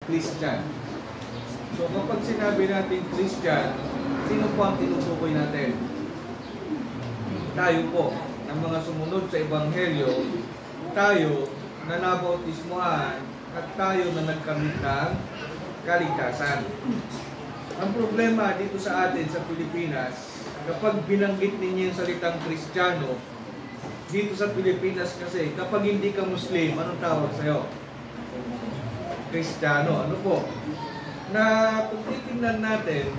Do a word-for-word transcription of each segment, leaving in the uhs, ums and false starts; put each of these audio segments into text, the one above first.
Christian. So kapag sinabi natin Christian, sino po ang tinutukoy natin? Tayo po, ng mga sumunod sa Ebanghelyo, tayo na nabautismuhan at tayo na nagkamit ng kaligtasan. Ang problema dito sa atin sa Pilipinas, kapag binanggit ninyo yung salitang Kristiyano, dito sa Pilipinas kasi, kapag hindi ka Muslim, anong tawag sa'yo? Kristiyano. Ano po? Na kung titingnan natin,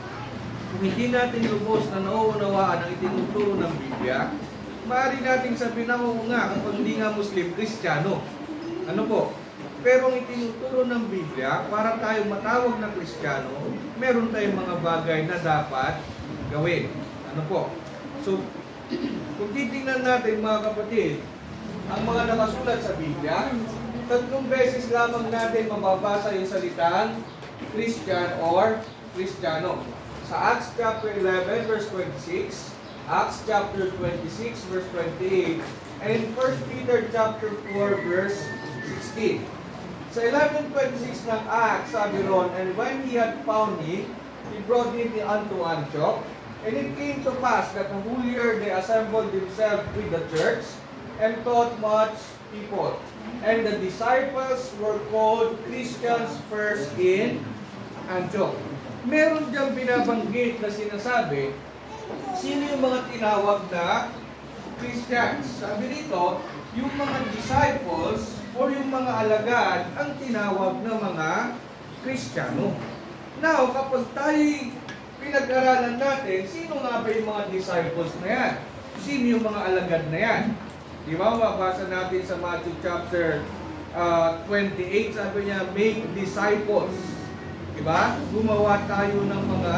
kung hindi natin lubos na nauunawaan ang itinuturo ng Biblia, maaari nating sabihin na oo nga, kapag hindi nga Muslim, Kristiyano. Ano po? Pero ang itinuturo ng Biblia, para tayo matawag na Kristiyano, meron tayong mga bagay na dapat gawin. Ano po? So, kung titingnan natin mga kapatid, ang mga nakasulat sa Biblia, tatlong beses lamang natin mababasa yung salitang Christian or Kristiyano. Sa Acts chapter eleven verse twenty-six, Acts chapter twenty-six verse twenty-eight, and First Peter chapter four verse sixteen. Sa eleven twenty-six ng Acts, sabi ron, and when he had found him, he brought him unto Antioch, and it came to pass that the whole year they assembled themselves with the church, and taught much people. And the disciples were called Christians first in Antioch. Meron diyang binabanggit na sinasabi, sino yung mga tinawag na Christians? Sabi dito, yung mga disciples o yung mga alagad ang tinawag na mga Kristiyano. Now, kapag tayo pinag-aralan natin, sino nga ba yung mga disciples na yan? Sino yung mga alagad na yan? Di ba? Mabasa natin sa Matthew chapter uh, twenty-eight, sabi niya, make disciples. Di ba? Gumawa tayo ng mga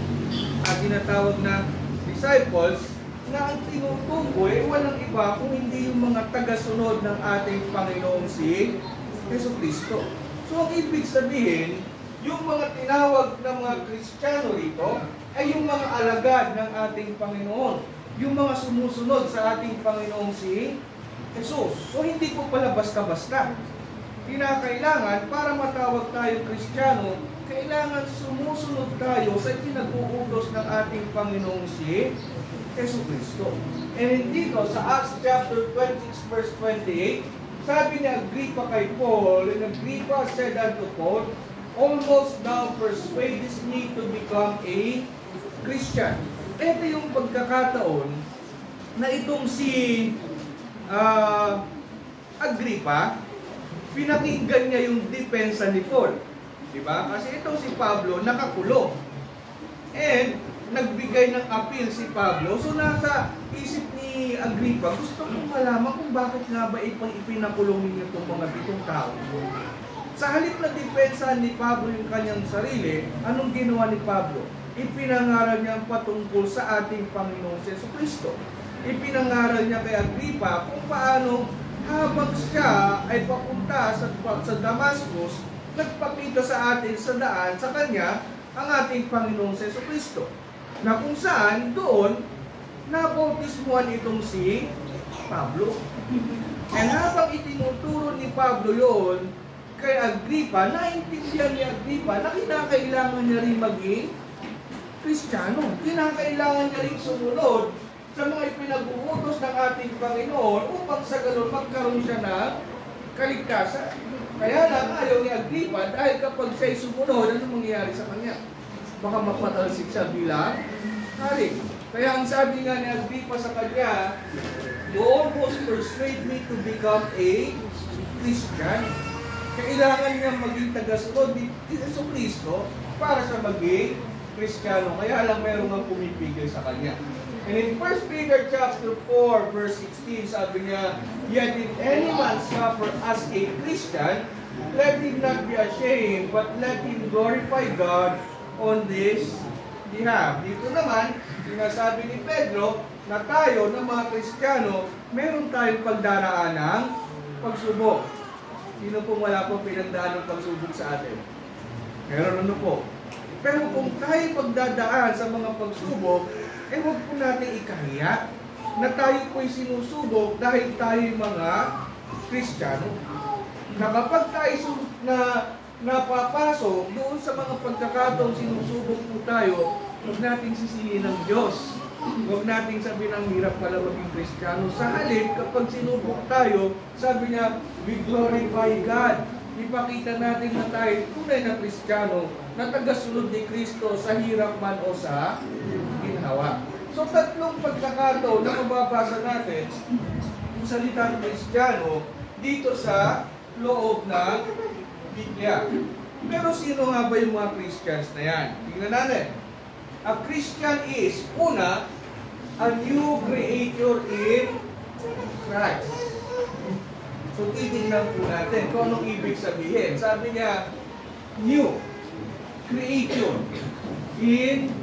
uh, tinatawag na disciples na ang tinutukoy walang iba kung hindi yung mga tagasunod ng ating Panginoong si Jesucristo. So ang ibig sabihin, yung mga tinawag na mga Kristiyano rito ay yung mga alagad ng ating Panginoon, yung mga sumusunod sa ating Panginoong si Jesus. So hindi po pala basta-basta. Kinakailangan para matawag tayong Kristiyano, kailangan sumusunod tayo sa pinag-uutos ng ating Panginoong si Jesucristo. And dito sa Acts chapter twenty-six verse twenty-eight, sabi ni Agrippa kay Paul, and Agrippa said unto Paul, almost thou persuadest me to become a Christian. Ito yung pagkakataon na itong si uh, Agrippa, pinakinggan niya yung depensa ni Paul. Diba? Kasi itong si Pablo nakakulong. And nagbigay ng appeal si Pablo. So nasa isip ni Agrippa, gusto kong malaman kung bakit nga ba ipang ipinakulong ninyo itong mga bitong tao. Sa halip na depensa ni Pablo yung kanyang sarili, anong ginawa ni Pablo? Ipinangaral niya patungkol sa ating Panginoong Jesucristo. Ipinangaral niya kay Agrippa kung paano habang siya ay papunta sa, sa Damascus, nagpakita sa atin sa daan sa kanya ang ating Panginoong Jesucristo. Na kung saan doon nabautismuhan itong si Pablo. And habang itinuturo ni Pablo yon kay Agrippa, naintindihan ni Agrippa na kinakailangan niya rin maging Kristiyano. Kinakailangan niya rin sumunod sa mga ipinag-uutos ng ating Panginoon upang sa ganun magkaroon siya ng kaligtasan. Kaya lang ayaw ni Agrippa dahil kapag siya'y sumunod, ano mangyayari sa kanya? Baka mapatalsik siya bilang hari. Kaya ang sabi nga ni Agrippa sa kanya, you almost persuade me to become a Christian. Kailangan niya maging tagasunod ni Jesucristo para sa maging Kristiyano. Kaya lang meron nga pumipigil sa kanya. And in First Peter chapter four verse sixteen, sabi niya, yet if any man suffer as a Christian, let him not be ashamed, but let him glorify God on this behalf. Dito naman, sinasabi ni Pedro na tayo na mga Kristiyano, meron tayong pagdaraan ng pagsubok. Sino pong wala po pinagdaan ng pagsubok sa atin? Meron ano po. Pero kung tayo pagdadaan sa mga pagsubok, eh huwag po natin ikahiya na tayo po'y sinusubok dahil tayo mga Kristiyano. Na kapag tayo na napapasok doon sa mga pagkakataong sinusubok po tayo, huwag nating sisihin ng Diyos. Huwag nating sabihin ng hirap pala maging Kristiyano. Sa halip, kapag sinubok tayo, sabi niya, we glorify God. Ipakita natin na tayo tunay na Kristiyano na tagasunod ni Kristo sa hirap man o sa ginhawa. So tatlong pagkakataon na mababasa natin yung salitang Kristiyano dito sa loob ng Biblia. Pero sino nga ba yung mga Christians na yan? Tingnan natin. A Christian is, una, a new creator in Christ. So titignan po natin kung anong ibig sabihin. Sabi niya, new creator in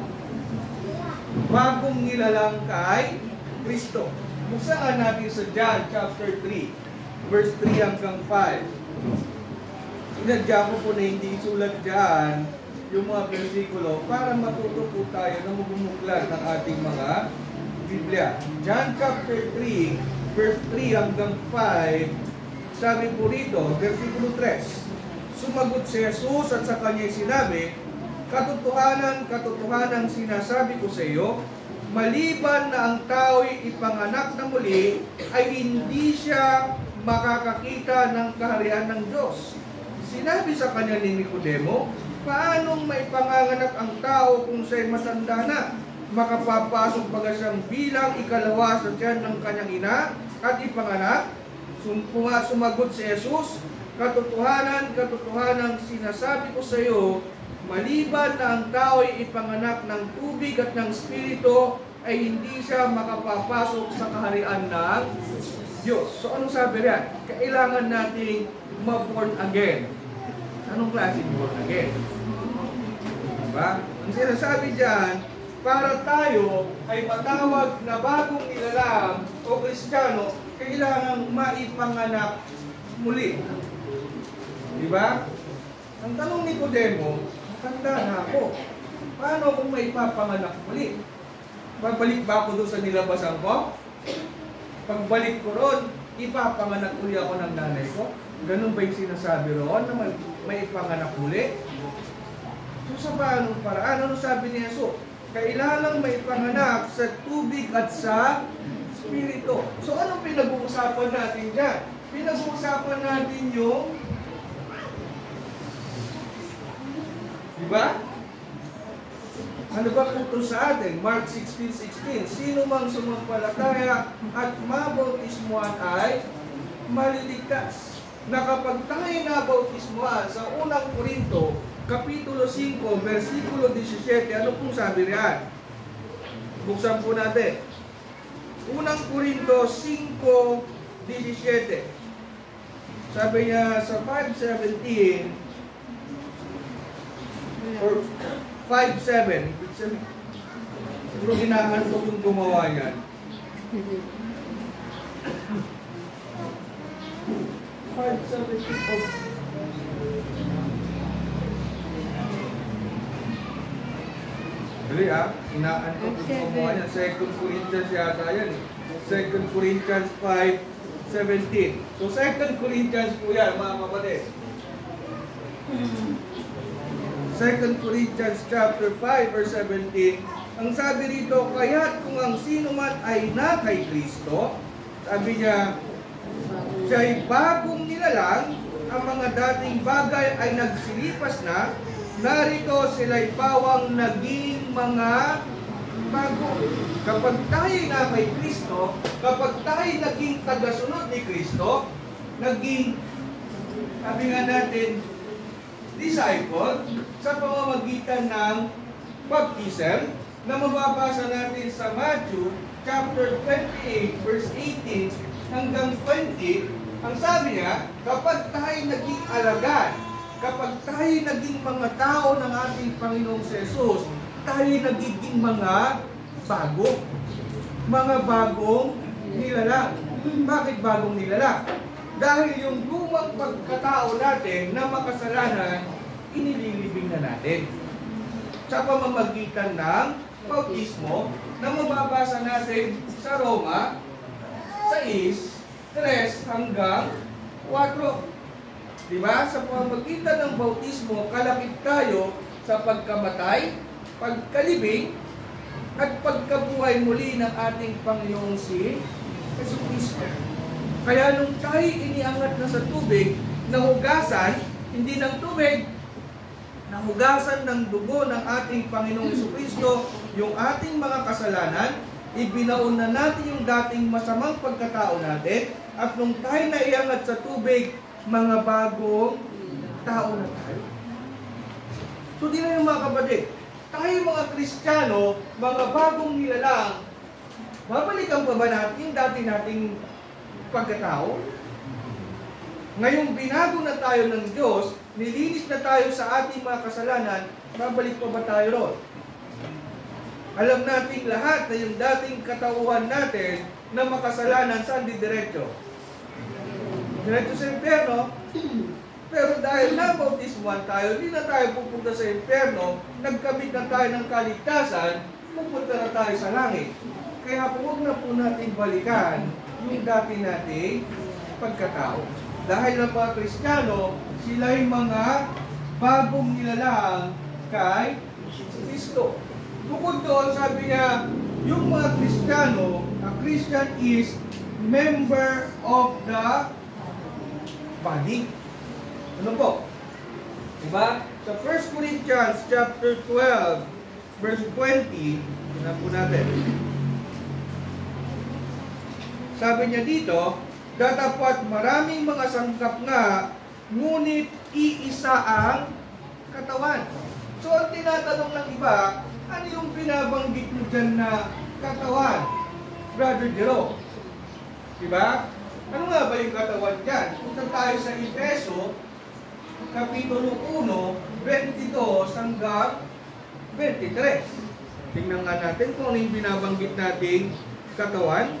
bagong nilalang kay Kristo. Buksan natin sa John chapter three, verse three hanggang five. Sinadya ko po na hindi isulat dyan yung mga versikulo para matuto po tayo na magumuklat ng ating mga Biblia. John chapter three, verse three hanggang five, sabi po rito, versikulo three, sumagot si Jesus at sa kanya sinabi, katotohanan, katotohanan sinasabi ko sa iyo, maliban na ang tao'y ipanganak na muli, ay hindi siya makakakita ng kaharian ng Diyos. Sinabi sa kanya ni Nicodemo, paanong maipanganganak ang tao kung siya'y matanda na? Makapapasok ba siyang bilang ikalawa sa tiyan ng kanyang ina at ipanganak? Sumagot si Jesus, katotohanan, katotohanan sinasabi ko sa iyo, maliban na ang tao'y ipanganak ng tubig at ng Espiritu, ay hindi siya makapapasok sa kaharian ng Diyos. So anong sabi riyan? Kailangan nating ma-born again. Anong klaseng born again? Diba? Ang sinasabi dyan, para tayo ay matawag na bagong nilalang o Kristiyano, kailangan maipanganak muli. Diba? Ang tanong ni Nicodemo, matanda na ako. Paano kung maipapanganak muli? Babalik ba ako doon sa nilabasan ko? Pagbalik ko ron, ipapanganak uli ako ng nanay ko? Ganun ba yung sinasabi roon na may, may ipanganak muli? So sa paanong paraan? Ano sabi ni Jesus? Kailangan may ipanganak sa tubig at sa Espiritu. So anong pinag-uusapan natin dyan? Pinag-uusapan natin yung, diba? Ano ba puto sa atin? Mark sixteen sixteen. Sino mang sumampalataya at mabautismuhan ay maliligtas. Na kapag tayo nabautismuhan sa unang Korinto, Kapitulo five, versikulo seventeen, ano pong sabi riyan? Buksan po natin. Unang Korinto five seventeen. Sabi niya sa five seventeen or five seven. Siguro hinahan ko yung gumawa yan. five seventeen. Dali ah, hinaan ko yung gumawa yan. Second Corinthians yata yan. Second Corinthians five seventeen. So Second Corinthians po yan, mga kapatid. Second Corinthians chapter five verse seventeen, ang sabi rito, kaya't kung ang sino man ay na kay Kristo, sabi niya, siya'y bagong nilalang, ang mga dating bagay ay nagsilipas na, narito sila'y pawang naging mga bago. Kapag tayo na kay Kristo, kapag tayo naging tagasunod ni Kristo, naging, sabi nga natin, disciple, sa pamamagitan ng baptism na mababasa natin sa Matthew chapter twenty-eight verse eighteen hanggang twenty. Ang sabi niya, kapag tayo naging alagad, kapag tayo naging mga tao ng ating Panginoong Jesus, tayo nagiging mga bago, mga bagong nilalang. Bakit bagong nilalang? Dahil yung lumang pagkatao natin na makasalanan, inililibing na natin sa pamamagitan ng bautismo na mababasa natin sa Roma six, three hanggang four. Di ba? Sa pamamagitan ng bautismo, kalakip tayo sa pagkamatay, pagkalibing, at pagkabuhay muli ng ating Panginoong si Jesucristo. Kaya nung tayo iniangat na sa tubig, nahugasan, hindi ng tubig, nahugasan ng dugo ng ating Panginoong Jesucristo, yung ating mga kasalanan, ibinaon na natin yung dating masamang pagkatao natin, at nung tayo naiangat sa tubig, mga bagong tao na tayo. So di na yung mga kapatid, tayo mga Kristiyano, mga bagong nilalang, babalikan pa ba natin yung dati nating pagkatao? Ngayong binago na tayo ng Diyos, nilinis na tayo sa ating mga kasalanan, babalik pa ba tayo ron? Alam natin lahat na yung dating katauhan natin na makasalanan, saan di diretso? Diretso sa impyerno. Pero dahil nabautismuhan tayo, hindi na tayo pupunta sa impyerno, nagkamit na tayo ng kaligtasan, pupunta na tayo sa langit. Kaya po, huwag na po natin balikan yung dati nating pagkatao. Dahil ang mga Kristiyano, sila yung mga bagong nilalang kay Kristo. Bukod doon, sabi niya, yung mga Kristiyano, a Christian is member of the body. Ano po? Diba? Sa First Corinthians chapter twelve, verse twenty, tingnan po natin. Sabi niya dito, datapat maraming mga sangkap nga, ngunit iisa ang katawan. So ang tinatanong ng iba, ano yung binabanggit mo dyan na katawan? Brother Jero. Diba? Ano nga ba yung katawan dyan? Punta tayo sa Efeso, Kapitulo one, twenty-two hanggang twenty-three. Tingnan nga natin kung ano yung binabanggit nating katawan.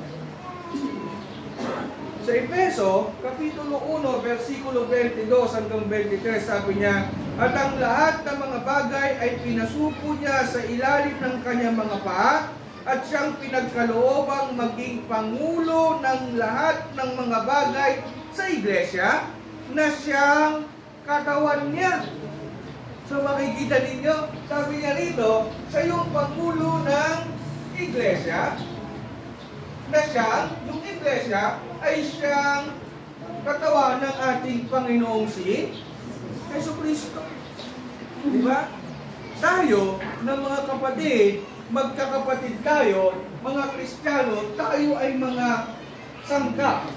Sa Efeso, Kapitulo one, versikulo twenty-two hanggang twenty-three, sabi niya, at ang lahat ng mga bagay ay pinasupo niya sa ilalim ng kanyang mga paa, at siyang pinagkaloobang maging pangulo ng lahat ng mga bagay sa iglesia, na siyang katawan niya. So makikita ninyo, sabi niya rito, sa yung pangulo ng iglesia, na siyang, yung iglesia, ay siyang katawan ng ating Panginoong si Jesucristo. Diba? Tayo, ng mga kapatid, magkakapatid tayo, mga Kristiyano, tayo ay mga sangkap.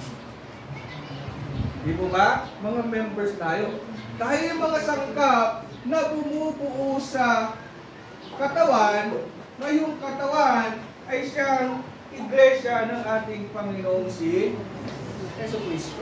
Di po ba? Mga members tayo. Tayo yung mga sangkap na bumubuo sa katawan, ngayong katawan ay siyang iglesia ng ating Panginoong si Jesucristo.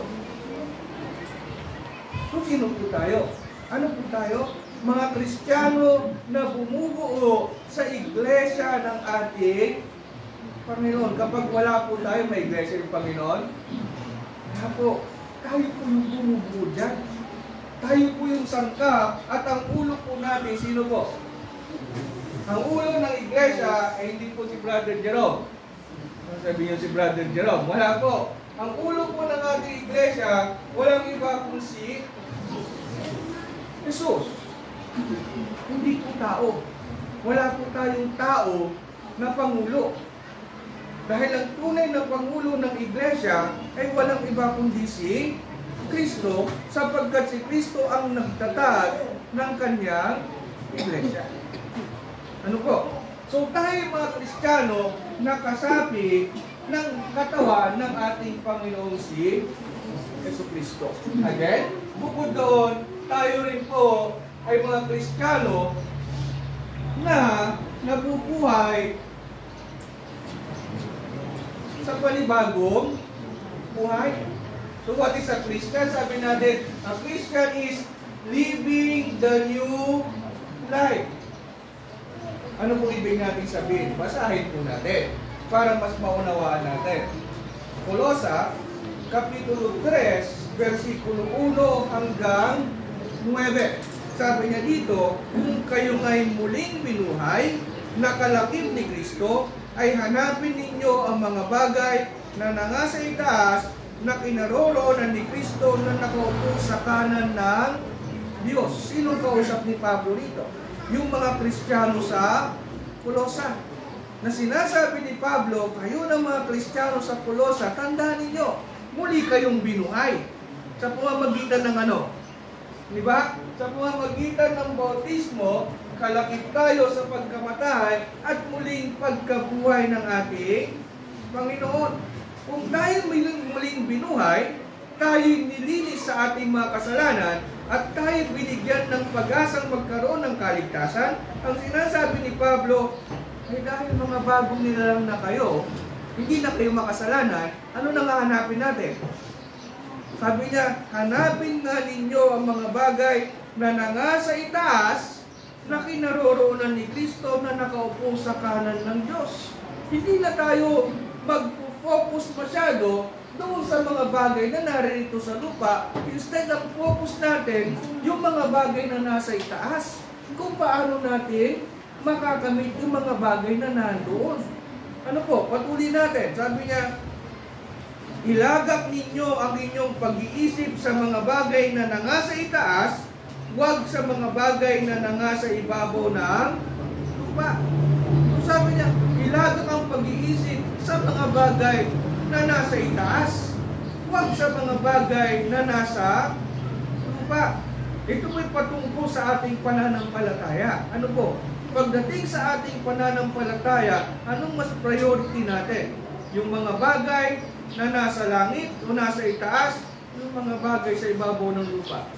So, sino po tayo? Ano po tayo? Mga Kristiyano na bumubuo sa iglesia ng ating Panginoon. Kapag wala po tayo, may iglesia ng Panginoon. Kaya po, tayo po yung bumubuo dyan. Tayo po yung sangkap at ang ulo po natin, sino po? Ang ulo ng iglesia ay hindi po si Brother Jerome. Sabi niyo si Brother Jerome. Wala po. Ang ulo po ng ating iglesia, walang iba kung si Jesus. Hindi po tao. Wala po tayong tao na pangulo. Dahil ang tunay na pangulo ng iglesia ay walang iba kundi si Kristo, sapagkat si Kristo ang nagtatag ng kanyang iglesia. Ano po? So tayo mga Kristiyano nakasapi ng katawan ng ating Panginoong si Jesucristo. Again, bukod doon, tayo rin po ay mga Kristiyano na nabubuhay sa panibagong buhay. So what is a Christian? Sabi natin, a Christian is living the new life. Ano po ibig natin sabihin? Basahin po natin para mas maunawaan natin. Kolosa, Kapitulo three, versikulo one hanggang nine. Sabi niya dito, kung kayo nga'y muling binuhay, nakalakip ni Kristo, ay hanapin ninyo ang mga bagay na nangasa itaas, na kinaroroonan ni Kristo na nakaupo sa kanan ng Diyos. Sinong kausap ni Pablo rito? Yung mga Kristiyano sa Kulosa. Na sinasabi ni Pablo, kayo ng mga Kristiyano sa Kulosa, tandaan ninyo, muli kayong binuhay. Sa pamamagitan ng ano? Di ba? Sa pamamagitan ng bautismo, kalakip tayo sa pagkamatay at muling pagkabuhay ng ating Panginoon. Kung tayo muling, muling binuhay, tayo nilinis sa ating mga kasalanan at tayo binigyan ng pag-asang magkaroon ng kaligtasan, ang sinasabi ni Pablo, ay dahil mga bagong nilalang na kayo, hindi na kayo makasalanan, ano nang hahanapin natin? Sabi niya, hanapin nga ninyo ang mga bagay na nangasa itaas na kinaroroonan ni Kristo na nakaupo sa kanan ng Diyos. Hindi na tayo mag-focus masyado doon sa mga bagay na naririto sa lupa. Instead, ang focus natin yung mga bagay na nasa itaas. Kung paano natin makakamit yung mga bagay na nandoon. Ano po? Patuloy natin. Sabi niya, ilagak ninyo ang inyong pag-iisip sa mga bagay na nangasa itaas, huwag sa mga bagay na nangasa ibabaw ng lupa. So sabi niya, ilagak ang pag-iisip sa mga bagay na nasa itaas, huwag sa mga bagay na nasa lupa. Ito po'y patungkol sa ating pananampalataya. Ano po? Pagdating sa ating pananampalataya, anong mas priority natin? Yung mga bagay na nasa langit o nasa itaas, yung mga bagay sa ibabaw ng lupa.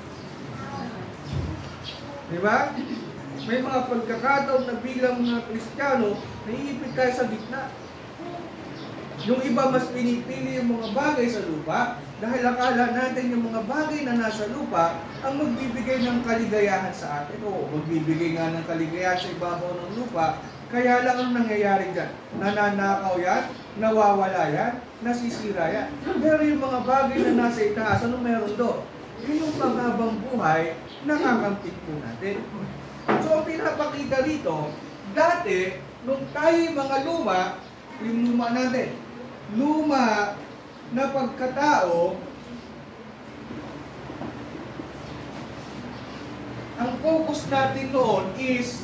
Diba? May mga pagkakataon na bilang mga Kristiyano, naiipit tayo sa gitna. Yung iba mas pinipili yung mga bagay sa lupa dahil akala natin yung mga bagay na nasa lupa ang magbibigay ng kaligayahan sa atin. Oo, magbibigay nga ng kaligayahan sa ibabaw ng lupa. Kaya lang ang nangyayari dyan, nananakaw yan, nawawala yan, nasisira yan. Pero yung mga bagay na nasa itaas, ano meron doon? Yun yung paghabang buhay na kakampit po natin. So ang pinapakita rito, dati, nung tayo mga luma, yung luma natin, luma na pagkatao, ang focus natin noon is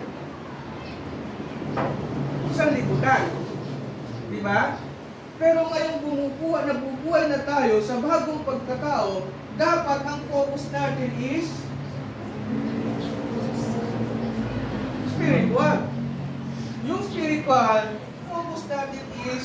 sa libutan. Diba? Pero ngayong bumubuhay na bubuhay na tayo sa bagong pagkatao, dapat ang focus natin is spiritual. Yung spiritual, focus natin is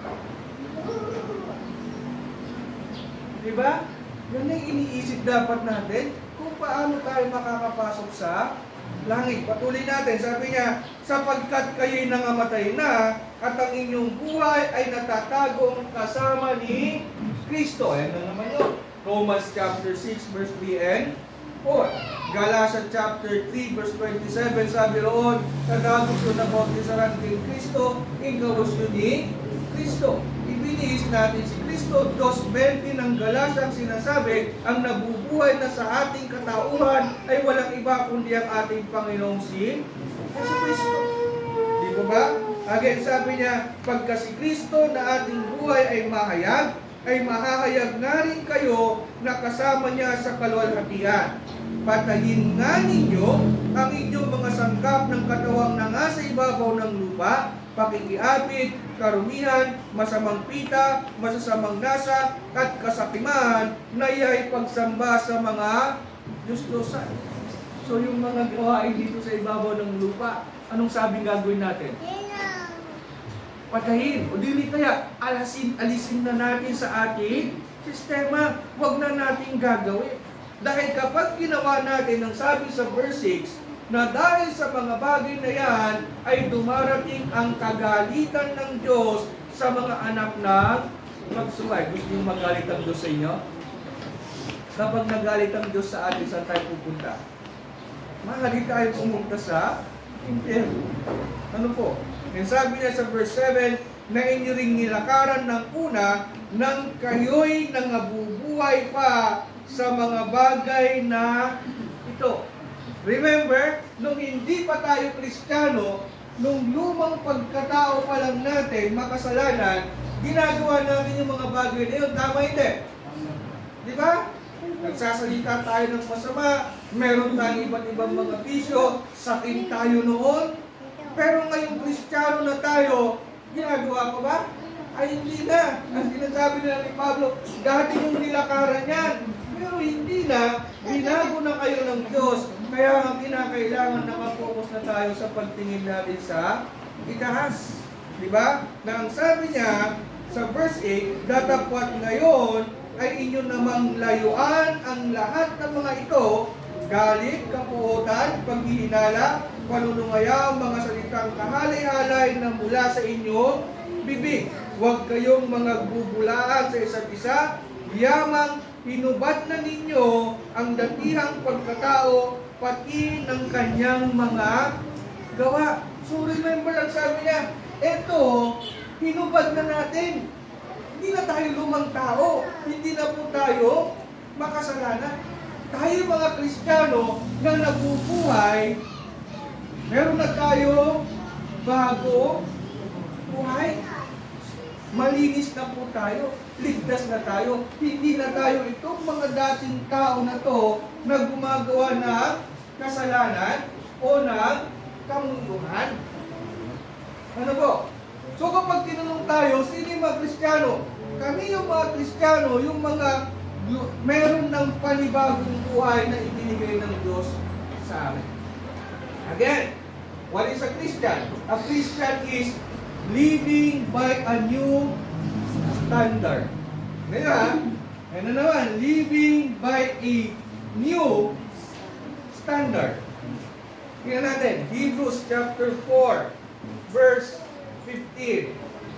diba? Yan ang iniisip dapat natin kung paano tayo makakapasok sa langit. Patuloy natin, sabi niya, sapagkat kayo'y nangamatay na at ang inyong buhay ay natatagong kasama ni Kristo. Ayan na naman yun. Romans chapter six verse three and four. Galatians chapter three verse twenty-seven, sabi roon, kadagos ko na bautisaran kay Kristo, ingkawas yun ni Kristo. Ibinihis natin si Kristo, dos twenty ng Galatians sinasabi, ang nabubuhay na sa ating katauhan ay walang iba kundi ang ating Panginoong si Jesus Kristo. Di ba ba? Again, sabi niya, pagka si Kristo na ating buhay ay mahayag, ay mahahayag nga rin kayo na kasama niya sa kaluwalhatian. Patayin nga ninyo ang inyong mga sangkap ng katawang na nga sa ibabaw ng lupa, pakikiapit, karumihan, masamang pita, masasamang nasa, at kasakiman na iyay pagsamba sa mga Diyos-Diyosan. So yung mga gawain dito sa ibabaw ng lupa, anong sabing gagawin natin? Patayin. O dili kaya, alasin, alisin na natin sa ating sistema. Huwag na natin gagawin. Dahil kapag ginawa natin ang sabi sa verse six, na dahil sa mga bagay na yan, ay dumarating ang kagalitan ng Diyos sa mga anak ng magsuway. Gusto nyo magalit ang Diyos sa inyo? Kapag nagalit ang Diyos sa atin, saan tayo pupunta? Mahali tayo pumunta sa impyerno. Ano po? And sabi niya sa verse seven, na inyo ring nilakaran ng una, nang kayo'y nangabubuhay pa sa mga bagay na ito. Remember, nung hindi pa tayo Kristiyano, nung lumang pagkatao pa lang natin, makasalanan, ginagawa natin yung mga bagay na yun. Tama hindi? Di ba? Nagsasalita tayo ng masama, meron tayong iba't ibang mga bisyo, sakin tayo noon. Pero ngayong Kristiyano na tayo, ginagawa pa ba? Ay hindi na. Ang sinasabi nila ni Pablo, dati yung nilakaran yan. Pero hindi na, binago na kayo ng Diyos. Kaya ang kinakailangan nakapokus na tayo sa pagtingin natin sa itaas. Diba? Na ang sabi niya sa verse eight, datapwat ngayon ay inyo namang layuan ang lahat ng mga ito, galit, kapuotan, paghihinala, panunungaya, mga salitang kahalay-halay na mula sa inyo, bibig. Huwag kayong mga bubulaan sa isa't isa, yamang hinubad na ninyo ang datihang pagkatao, pati ng kanyang mga gawa. So remember, ang sabi niya, eto, hinubad na natin. Hindi na tayo lumang tao. Hindi na po tayo makasalanan. Tayo mga Kristiyano na nabubuhay, meron na tayo bago buhay. Malinis na po tayo. Ligtas na tayo. Hindi na tayo itong mga dating tao na to na gumagawa ng kasalanan o ng kamunduhan. Ano po? So kapag tinanong tayo, sino yung mga Kristiyano? Kami yung mga Kristiyano, yung mga meron ng panibagong buhay na ibinigay ng Diyos sa amin. Again, what is a Christian? A Christian is living by a new standard. Ngayon, ano naman? Living by a new standard. Tingnan natin, Hebrews chapter four, verse fifteen.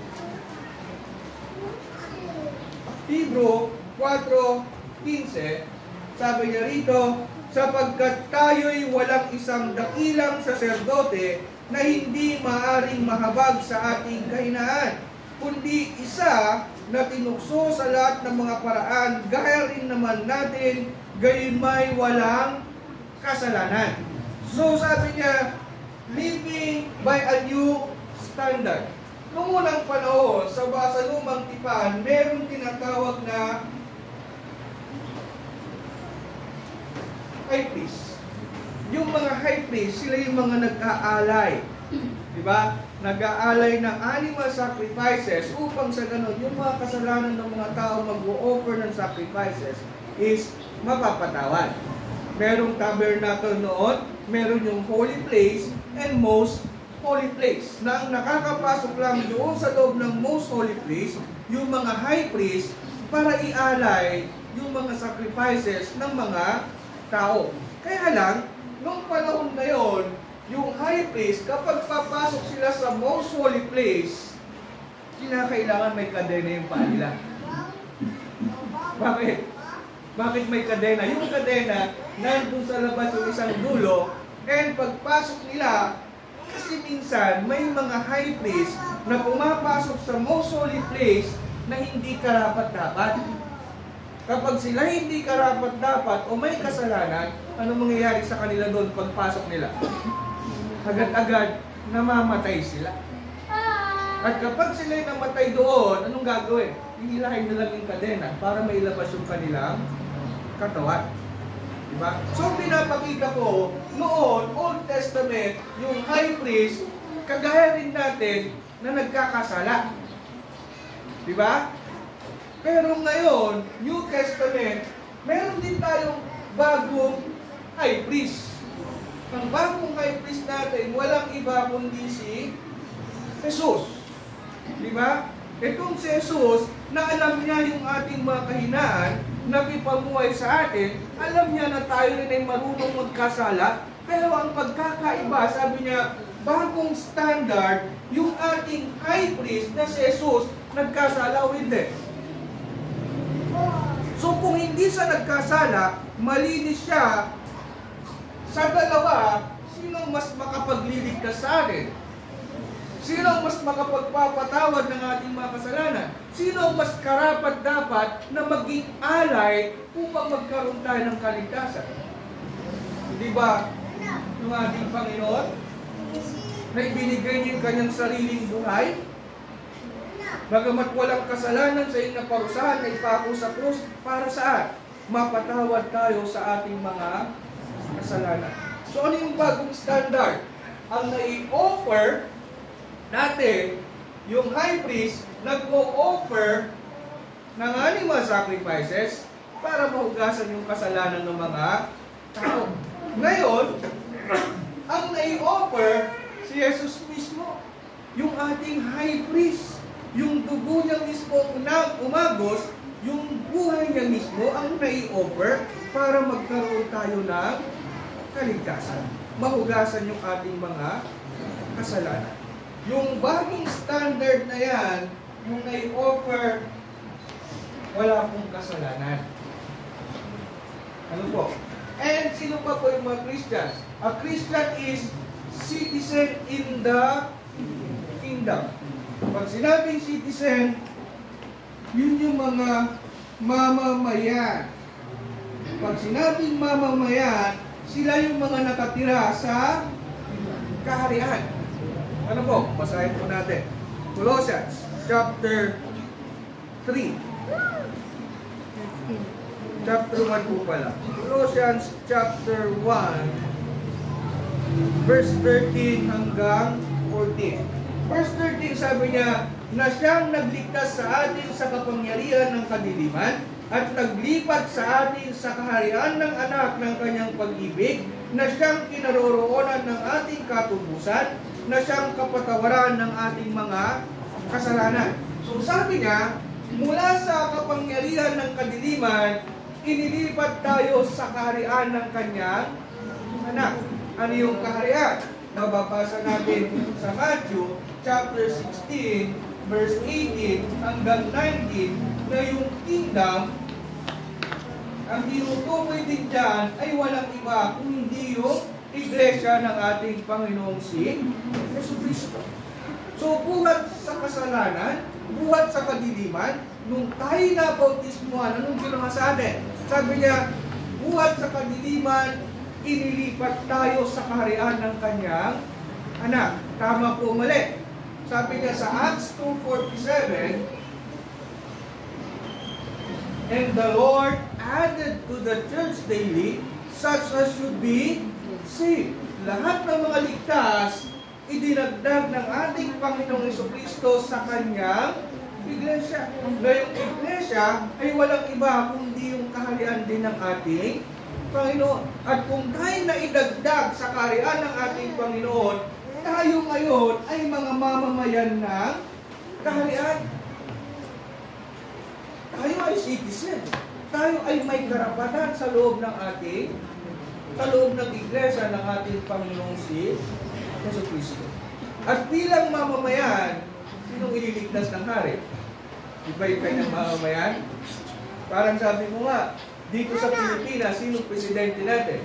Hebrew four fifteen, sabi niya rito, sapagkat tayo'y walang isang dakilang saserdote na hindi maaring mahabag sa ating kahinaan, kundi isa na tinukso sa lahat ng mga paraan, gaya rin naman natin, gayon may walang kasalanan. So sabi niya, living by a new standard. Noong unang panahon, sa basa lumang tipan, meron tinatawag na high priest. Yung mga high priest, sila yung mga nag-aalay. Diba? Nag-aalay ng animal sacrifices upang sa ganun, yung mga kasalanan ng mga tao mag-o-offer ng sacrifices is mapapatawad. Merong tabernacle noon, meron yung holy place, and most holy place. Na ang nakakapasok lang doon sa loob ng most holy place, yung mga high priest, para ialay yung mga sacrifices ng mga tao. Kaya lang, nung panahon na yon, yung high priest, kapag papasok sila sa most holy place, kinakailangan may kadena yung paa nila. Bakit? Bakit may kadena? Yung kadena, nandun sa labas yung isang dulo, and pagpasok nila, kasi minsan, may mga high priest na pumapasok sa most holy place na hindi karapat-dapat. Kapag sila hindi karapat-dapat o may kasalanan, ano mangyayari sa kanila doon pagpasok nila? Agad-agad, namamatay sila. At kapag sila'y namatay doon, anong gagawin? Hihilahin na lang yung kadena para mailabas yung kanilang katawan. Diba? So, pinapakita ko, noon, Old Testament, yung high priest, kagaya rin natin na nagkakasala. Diba? Pero ngayon, New Testament, meron din tayong bagong high priest. Ang bagong high priest natin, walang iba kundi si Jesus. Diba? Itong si Jesus, na alam niya yung ating mga kahinaan, nakipamuhay sa atin, alam niya na tayo rin ay marunong magkasala, pero ang pagkakaiba, sabi niya, bagong standard, yung ating high priest na si Jesus, nagkasala o hindi. So kung hindi siya nagkasala, malinis siya, sa dalawa, sino mas makapagliligtas sa atin? Sino mas makapagpapatawad ng ating mga kasalanan? Sino mas karapat dapat na maging alay upang magkaroon tayo ng kaligtasan? Hindi ba yung ating Panginoon na ibinigay niya yung kanyang sariling buhay? Bagamat walang kasalanan sa iyong naparusahan na ipako sa krus, para saan? Mapatawad tayo sa ating mga kasalanan. So ano yung bagong standard? Ang nai-offer natin, yung high priest, nag-o-offer ng animal sacrifices para mahugasan yung kasalanan ng mga tao. Ngayon, ang nai-offer si Jesus mismo, yung ating high priest. Yung dugo niya mismo na umagos, yung buhay niya mismo ang nai-offer para magkaroon tayo ng kaligtasan. Mahugasan yung ating mga kasalanan. Yung bagong standard na yan, yung nai-offer, wala pong kasalanan. Ano po? And sino pa po yung mga Christians? A Christian is citizen in the kingdom. Pag sinabing citizen, yun yung mga mamamayan. Pag sinabing mamamayan, sila yung mga nakatira sa kaharian. Ano po? Basahin po natin. Colossians chapter three. Chapter one po pala. Colossians chapter one, verse thirteen hanggang fourteen. Verse thirteen, sabi niya, na siyang nagligtas sa atin sa kapangyarihan ng kadiliman at naglipat sa atin sa kaharian ng anak ng kanyang pag-ibig, na siyang kinaroroonan ng ating katubusan, na siyang kapatawaran ng ating mga kasalanan. So sabi niya, mula sa kapangyarihan ng kadiliman, inilipat tayo sa kaharian ng kanyang anak. Ano yung kaharian? Mababasa natin sa Matthew chapter sixteen, verse eighteen hanggang nineteen, na yung kingdom, ang tinutukoy din dyan ay walang iba kung hindi yung iglesia ng ating Panginoong si Jesucristo. So, buhat sa kasalanan, buhat sa kadiliman, nung tayo na bautismuhan, anong ginawa sa atin? Sabi niya, buhat sa kadiliman, inilipat tayo sa kaharian ng kanyang anak. Tama po, mali. Sabi niya sa Acts two forty-seven, and the Lord added to the church daily such as should be saved. Lahat ng mga ligtas, idinagdag ng ating Panginoong Jesucristo sa kanyang iglesia. Ngayong iglesia ay walang iba kundi yung kaharian din ng ating Panginoon. At kung tayo na idagdag sa kaharian ng ating Panginoon, tayo ngayon ay mga mamamayan ng kaharian. Tayo ay citizen. Tayo ay may karapatan sa loob ng ating, sa loob ng iglesia ng ating Panginoong si Jesucristo. At bilang mamamayan, sinong ililigtas ng hari? Iba yung kanyang mamamayan? Parang sabi mo nga, dito sa Pilipinas, sinong presidente natin?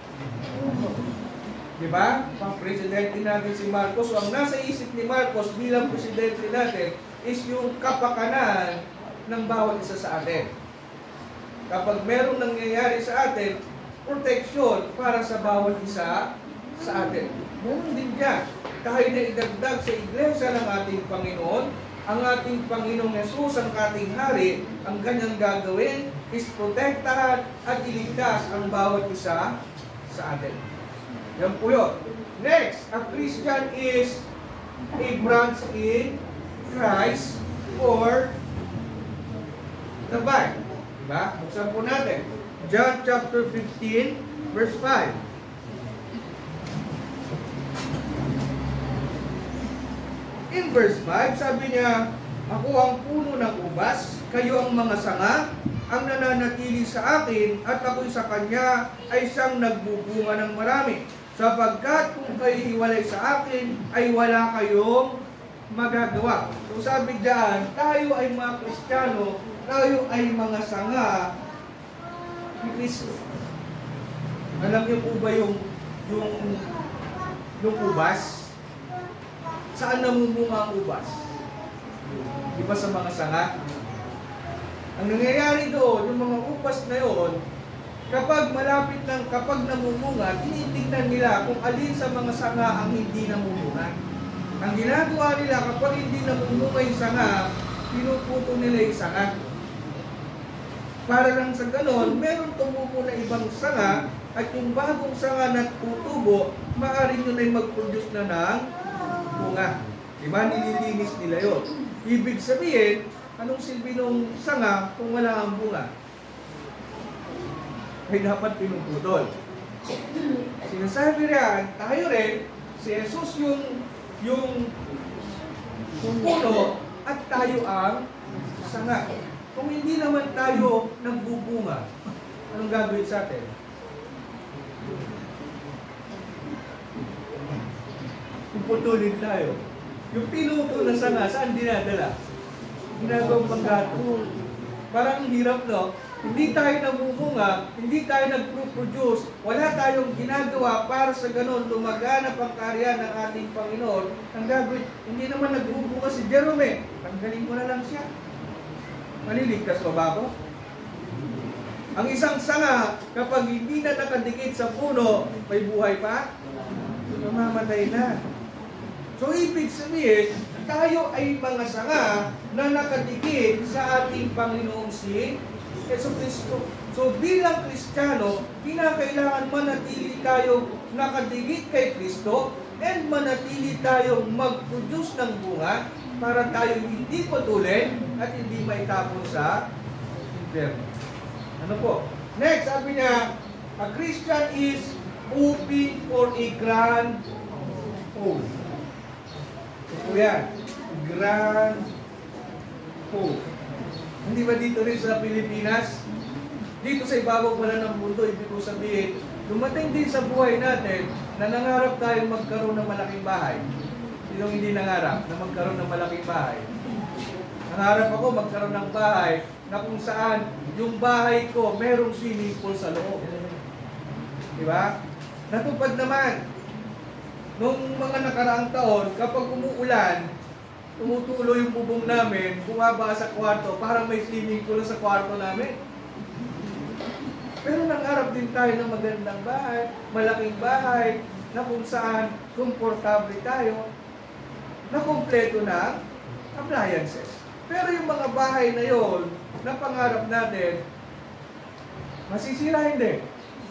Diba? Ang presidente natin si Marcos. So, ang nasa isip ni Marcos bilang presidente natin is yung kapakanan ng bawat isa sa atin. Kapag merong nangyayari sa atin, protection para sa bawat isa sa atin. Ganun din dyan. Tayo na idagdag sa iglesia ng ating Panginoon, ang ating Panginoong Jesus, ang ating hari, ang kanyang gagawin is protektahan at iligtas ang bawat isa sa atin. Yan po yun. Next, a Christian is a branch in Christ or the vine. Diba? Buksan po natin. John chapter fifteen, verse five. In verse five, sabi niya, ako ang puno ng ubas, kayo ang mga sanga, ang nananatili sa akin, at ako'y sa kanya ay siyang nagbubunga ng marami. Sapagkat kung kayo hiwalay sa akin, ay wala kayong magagawa. So sabi diyan, tayo ay mga Kristiyano, tayo ay mga sanga ni Kristo. Alam niyo po ba yung yung yung ubas? Saan namumunga ang ubas? Di ba sa mga sanga? Ang nangyayari doon, yung mga ubas na yon, kapag malapit ng, kapag namumunga, tinitignan nila kung alin sa mga sanga ang hindi namumunga. Ang ginagawa nila kapag hindi namumunga yung sanga, pinuputo nila yung sanga. Para lang sa ganon, meron tumubo na ibang sanga, at yung bagong sanga na tutubo, maaaring yun ay mag-produce na ng bunga. Diba? Nililinis nila yun. Ibig sabihin, anong silbi ng sanga kung wala ang bunga? Ay dapat pinuputol. Sinasabi riyan, tayo rin, si Jesus yung yung puno at tayo ang sanga. Kung hindi naman tayo nagbubunga, anong gagawin sa atin? Puputulin tayo. Yung pinuto na sanga, saan dinadala? Ginagawang panggato. Parang hirap, no? Hindi tayo namumunga, hindi tayo nagpo-produce, wala tayong ginagawa para sa ganon lumaganap ang karya ng ating Panginoon. Ang gagawin, hindi naman nagbubunga si Jerome, tanggalin mo na lang siya. Maliligtas pa ba ako? Ang isang sanga, kapag hindi na nakadikit sa puno, may buhay pa? Mamamatay na. So, ibig sabihin, tayo ay mga sanga na nakadikit sa ating Panginoong si Yesu Kristo. So bilang Kristiyano, kinakailangan manatili tayo nakadikit kay Kristo and manatili tayong mag-produce ng bunga para tayo hindi putulin at hindi maitapon sa impyerno. Ano po? Next, sabi niya, a Christian is hoping for a grand hope. Ito yan. Grand hope. Hindi ba dito rin sa Pilipinas? Dito sa ibabaw pala ng mundo, ibig ko sabihin, dumating din sa buhay natin na nangarap tayong magkaroon ng malaking bahay. Sinong hindi nangarap na magkaroon ng malaking bahay? Nangarap ako magkaroon ng bahay na kung saan yung bahay ko merong swimming pool sa loob. Diba? Natupad naman. Nung mga nakaraang taon, kapag umuulan, tumutulo yung bubong namin, bumaba sa kwarto, parang may swimming pool sa kwarto namin. Pero nangarap din tayo ng magandang bahay, malaking bahay, na kung saan komportable tayo, na kumpleto na appliances. Pero yung mga bahay na yon, na pangarap natin, masisira hindi.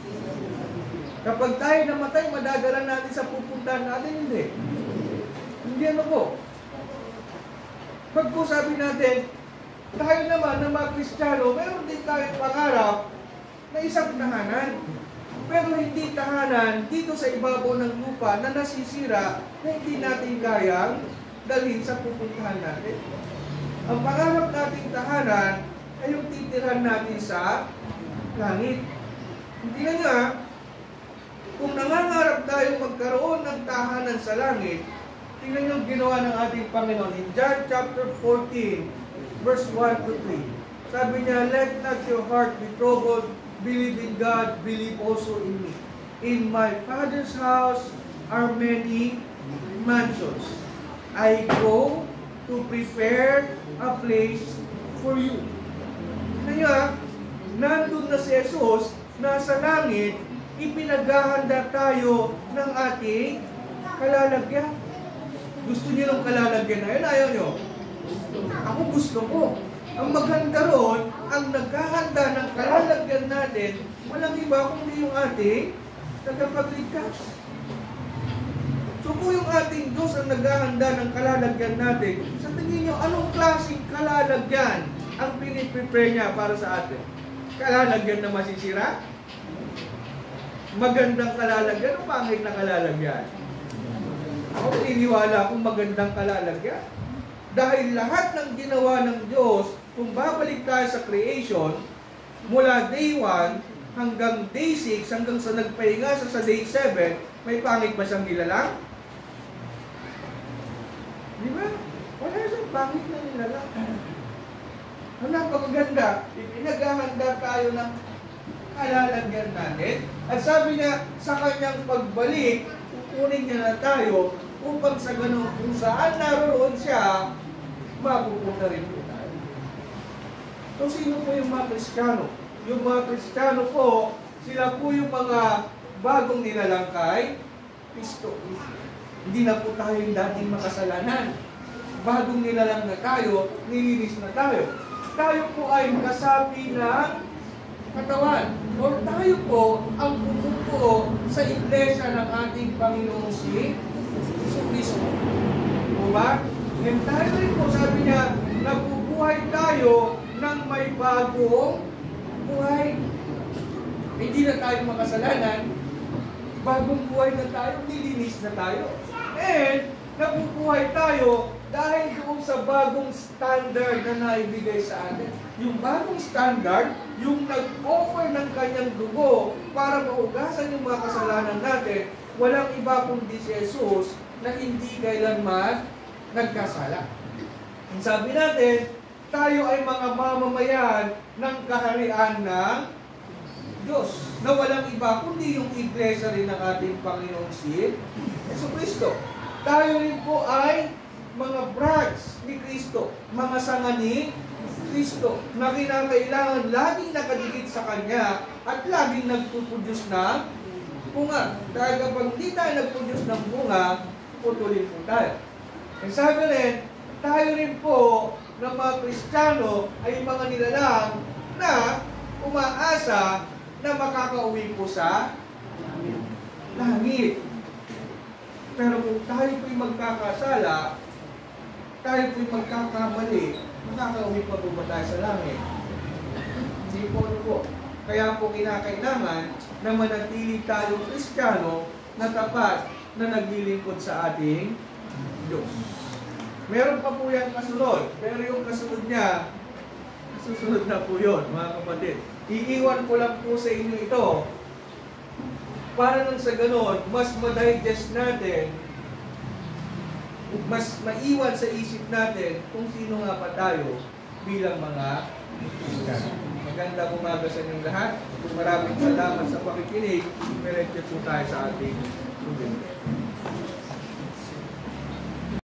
Kapag tayo namatay, madagalan natin sa pupuntahan natin, hindi. Hindi ano po. Pag po sabi natin, tayo naman na mga Kristiyano, meron din tayong pangarap na isang tahanan. Pero hindi tahanan dito sa ibabaw ng lupa na nasisira na hindi natin kayang dalhin sa pupuntahan natin. Ang pangarap nating tahanan ay yung titirahan natin sa langit. Hindi na nga, kung nangangarap tayong magkaroon ng tahanan sa langit, tingnan yung ginawa ng ating Panginoon in John chapter fourteen, verse one to three. Sabi niya, let not your heart be troubled, believe in God, believe also in me. In my Father's house are many mansions. I go to prepare a place for you. Kaya, nandun na si Jesus, nasa langit, ipinaghahanda tayo ng ating kalalagyan. Gusto niyo ng kalalagyan na yun? Ayaw niyo? Ako gusto ko. Ang maganda roon, ang naghahanda ng kalalagyan natin, walang iba kundi yung ating tagapagligtas. So kung yung ating Diyos ang naghahanda ng kalalagyan natin, sa tingin niyo, anong klaseng kalalagyan ang piniprepare niya para sa atin? Kalalagyan na masisira? Magandang kalalagyan o pangit na kalalagyan? Ako pininiwala kung magandang kalalagyan. Dahil lahat ng ginawa ng Diyos, kung babalik tayo sa creation, mula day one hanggang day six, hanggang sa nagpahinga sa, sa day seven, may pangit ba siyang nilalang? Di ba? Wala siyang pangit na nilalang. Ang napakaganda, ipinaghahanda tayo ng kalalagyan natin. At sabi niya, sa kanyang pagbalik, kukunin niya na tayo upang sa ganun, kung saan naroon siya, mapupunta rin po tayo. So, sino po yung mga Kristiyano? Yung mga Kristiyano po, sila po yung mga bagong nilalang kay Kristo. Hindi na po tayo yung dating makasalanan. bagong nilalang na tayo, nilinis na tayo. Tayo po ay kasapi ng katawan. O tayo po ang pumupuo sa iglesia ng ating Panginoong si Kristo. O ba? And tayo rin po, sabi niya, nabubuhay tayo ng may bagong buhay. Hindi na tayo makasalanan, bagong buhay na tayo, nilinis na tayo. And nabubuhay tayo dahil doon sa bagong standard na naibigay sa atin. Yung bagong standard, yung nag-offer ng kanyang dugo para maugasan yung mga kasalanan natin, walang iba kundi si Jesus na hindi kailanman nagkasala. Ang sabi natin, tayo ay mga mamamayan ng kaharian ng Diyos, na walang iba kundi yung iglesia rin ng ating Panginoong si Jesucristo. Tayo rin po ay mga brags ni Kristo, mga sanga ni Kristo, na kinakailangan laging nakadikit sa Kanya at laging nagpuproduce ng bunga. Dahil kapag hindi tayo nagproduce ng bunga, putulin po tayo. Ang sabi rin, tayo rin po ng mga Kristiyano ay mga nilalang na umaasa na makakauwi po sa langit. Pero kung tayo po'y magkakasala, tayo po'y magkakamali, makakauwi pa po ba tayo sa langit? Hindi po ano po. Kaya po kinakailangan na manatili tayong Kristiyano na tapat na naglilingkod sa ating Diyos. Meron pa po yan kasunod, pero yung kasunod niya, susunod na po yun, mga kapatid. Iiwan ko lang po sa inyo ito para nang sa ganon, mas ma-digest natin, mas maiwan sa isip natin kung sino nga pa tayo bilang mga Kristiyano. Magandang umaga sa inyong lahat. Maraming salamat sa pakikinig. Diretso po tayo sa ating